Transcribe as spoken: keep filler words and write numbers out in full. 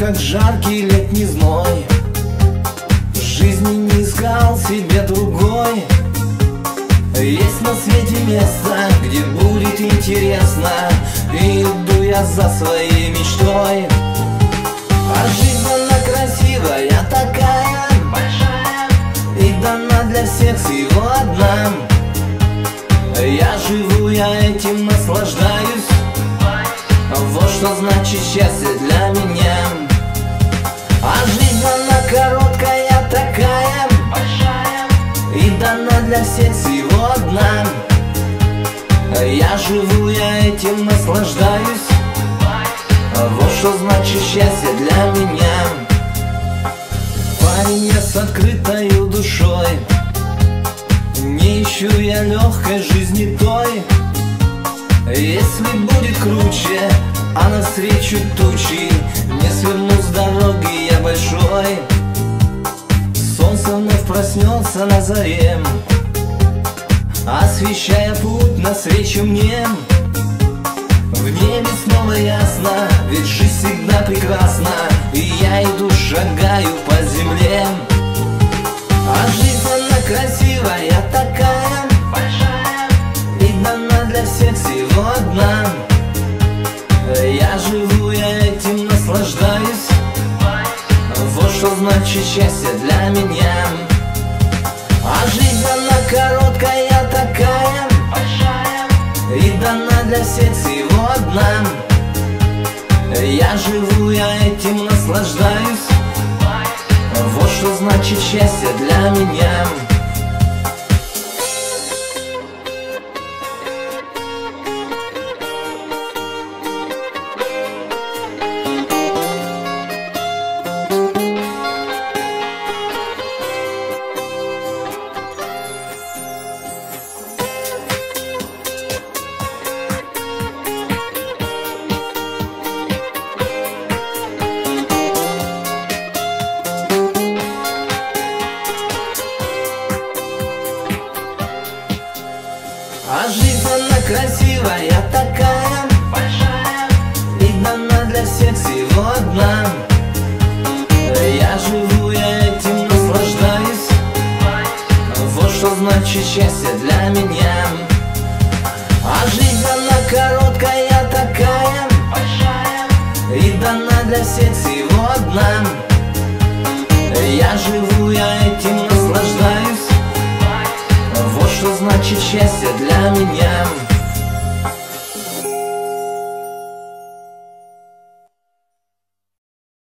как жаркий летний зной. В жизни не искал себе другой. Есть на свете место, где будет интересно, и иду я за своей мечтой. А жизнь она красивая такая, большая, и дана для всех всего одна. Я живу, я этим наслаждаюсь. Вот что значит счастье для меня. А жизнь она короткая такая, большая, и дана для всех всего одна. Я живу, я этим наслаждаюсь. Вот что значит счастье для меня. Парень я с открытою душой, не ищу я легкой жизни той. Если будет круче, а навстречу тучи, не сверну с дороги я большой. Солнце вновь проснется на заре, освещая путь навстречу мне. В небе снова ясно, ведь жизнь всегда прекрасна, и я иду, шагаю по земле. А жизнь она красивая такая, большая, и дана для всех всего одна. Я живу, я этим наслаждаюсь. Вот что значит счастье для меня. А жизнь она короткая такая, большая, и дана для всех всего одна. Я живу, я этим наслаждаюсь. Вот что значит счастье для меня. А жизнь она красивая такая, большая, и дана для всех всего одна. Я живу, я этим наслаждаюсь. Вот что значит счастье для меня. А жизнь она короткая такая, большая, и дана для всех всего одна. Я живу, я этим наслаждаюсь. Вот что значит счастье для меня.